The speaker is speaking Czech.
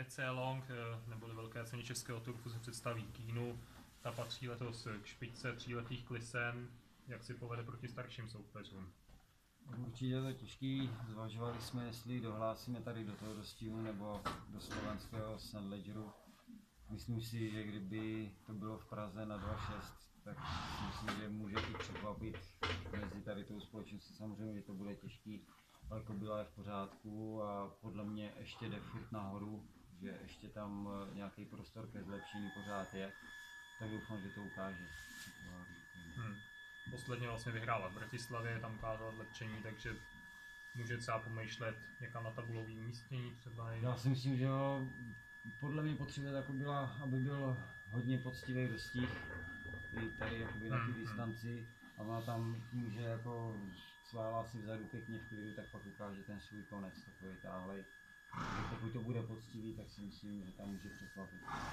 EC Long, neboli velké ceny českého turfu, se představí Kínu. Ta patří letos k špičce tříletých klisen. Jak si povede proti starším soupeřům? Určitě je to těžký. Zvažovali jsme, jestli dohlásíme tady do toho dostihu nebo do slovenského St. Ledgeru. Myslím si, že kdyby to bylo v Praze na 2.6, tak si myslím, že může i překvapit mezi tady tou společností. Samozřejmě, že to bude těžký, ale kobila je v pořádku a podle mě ještě jde furt nahoru, že ještě tam nějaký prostor ke zlepšení pořád je. Tak doufám, že to ukáže. Posledně vlastně vyhrála v Bratislavě, tam ukázala zlepšení, takže může třeba pomýšlet někam na tabulový umístění třeba. Já si myslím, že jo, podle mě potřebuje jako byla, aby byl hodně poctivý dostih i tady jakoby na té distanci a ona tam tím, že jako svála si vzadu pěkně v klidu, tak pak ukáže ten svůj konec takový táhlej. Pokud to bude poctivý, tak si myslím, že tam může překvapit.